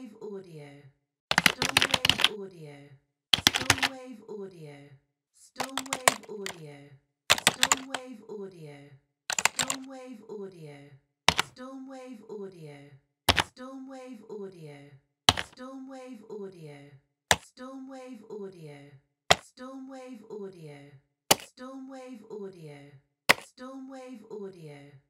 Stormwave audio. Stormwave audio. Stormwave audio. Stormwave audio. Stormwave audio. Stormwave audio. Stormwave audio. Stormwave audio. Stormwave audio. Stormwave audio. Stormwave audio. Stormwave audio. Stormwave audio.